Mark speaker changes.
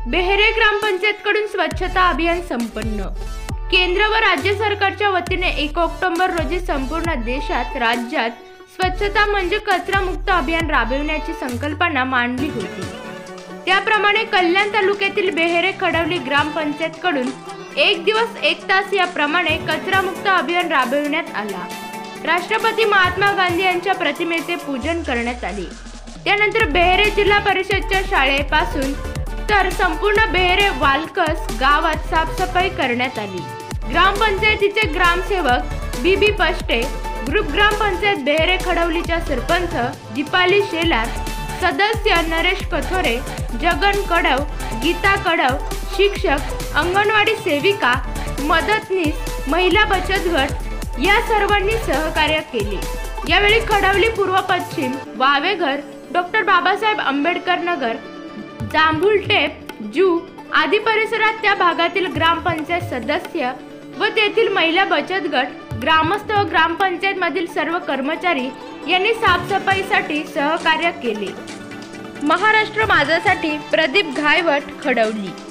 Speaker 1: बेहेरे ग्रामपंचायतकडून स्वच्छता अभियान संपन्न। केंद्र व राज्य सरकारच्या वतीने 1 ऑक्टोबर रोजी संपूर्ण देशात राज्यात स्वच्छता म्हणजे कचरा मुक्त अभियान राबविण्याची संकल्पना मांडली होती। त्याप्रमाणे कल्याण तालुक्यातील बेहेरे खडवली ग्रामपंचायतकडून 1 दिवस 1 तास याप्रमाणे कचरा मुक्त अभियान राबविण्यात आला। राष्ट्रपती महात्मा गांधी यांच्या प्रतिमेचे पूजन करण्यात आले। त्यानंतर बेहेरे जिल्हा परिषदच्या शाळेपासून तर संपूर्ण बेहेरे वालकस गावात साफसफाई करण्यात आली। ग्रामपंचायतीचे ग्रामसेवक बीबी पष्टे, ग्रुप ग्रामपंचायत बेहेरे खडवलीच्या सरपंच दीपाली शेलार, सदस्य नरेश कथोरे, जगन कडव, गीता कडव, शिक्षक, अंगणवाडी सेविका, मदतनीस, महिला बचत गट या सर्वांनी सहकार्य केले। यावेळी खडवली पूर्व पश्चिम, वावेघर, डॉक्टर बाबासाहेब आंबेडकर नगर, जांभुलटेप, जू आदी परिसरात त्या भागातील ग्रामपंचायत सदस्य व तेथील महिला बचत गट, ग्रामस्थ व ग्रामपंचायत मधील सर्व कर्मचारी यांनी साफसफाईसाठी सहकार्य केले। महाराष्ट्र माझासाठी प्रदीप घायवट, खडवली।